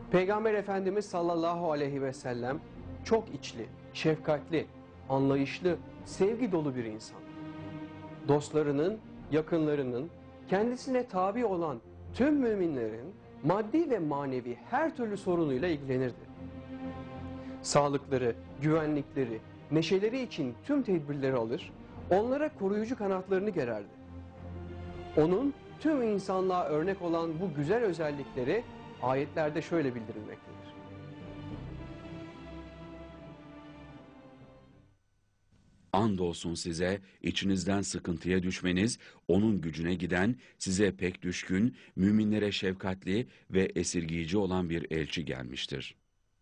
Peygamber Efendimiz sallallahu aleyhi ve sellem çok içli, şefkatli, anlayışlı, sevgi dolu bir insan. Dostlarının, yakınlarının, kendisine tabi olan tüm müminlerin maddi ve manevi her türlü sorunuyla ilgilenirdi. Sağlıkları, güvenlikleri, neşeleri için tüm tedbirleri alır, onlara koruyucu kanatlarını gererdi. Onun tüm insanlığa örnek olan bu güzel özellikleri ayetlerde şöyle bildirilmektedir. Andolsun size içinizden sıkıntıya düşmeniz, onun gücüne giden, size pek düşkün, müminlere şefkatli ve esirgiyici olan bir elçi gelmiştir.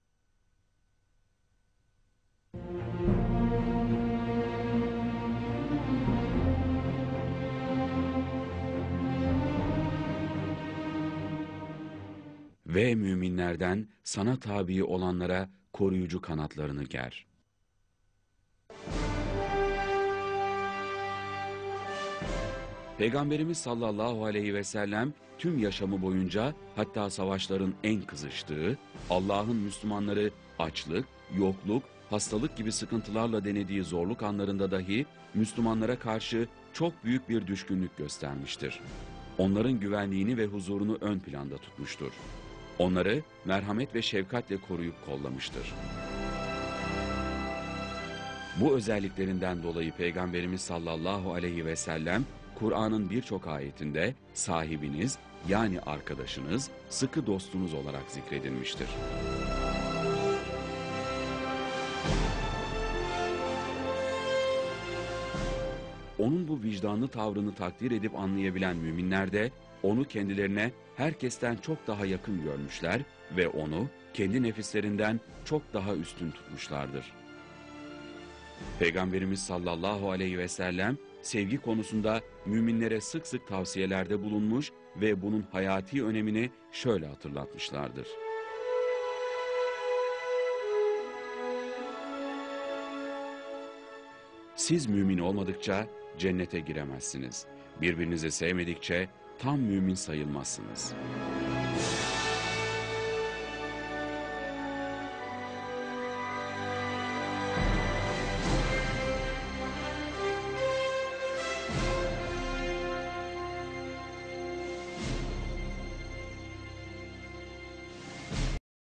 Ve müminlerden sana tabi olanlara koruyucu kanatlarını ger. Peygamberimiz sallallahu aleyhi ve sellem tüm yaşamı boyunca, hatta savaşların en kızıştığı, Allah'ın Müslümanları açlık, yokluk, hastalık gibi sıkıntılarla denediği zorluk anlarında dahi Müslümanlara karşı çok büyük bir düşkünlük göstermiştir. Onların güvenliğini ve huzurunu ön planda tutmuştur. Onları merhamet ve şefkatle koruyup kollamıştır. Bu özelliklerinden dolayı Peygamberimiz sallallahu aleyhi ve sellem, Kur'an'ın birçok ayetinde sahibiniz, yani arkadaşınız, sıkı dostunuz olarak zikredilmiştir. Onun bu vicdanlı tavrını takdir edip anlayabilen müminler de onu kendilerine herkesten çok daha yakın görmüşler ve onu kendi nefislerinden çok daha üstün tutmuşlardır. Peygamberimiz sallallahu aleyhi ve sellem sevgi konusunda müminlere sık sık tavsiyelerde bulunmuş ve bunun hayati önemini şöyle hatırlatmışlardır. Siz mümin olmadıkça cennete giremezsiniz. Birbirinizi sevmedikçe tam mümin sayılmazsınız.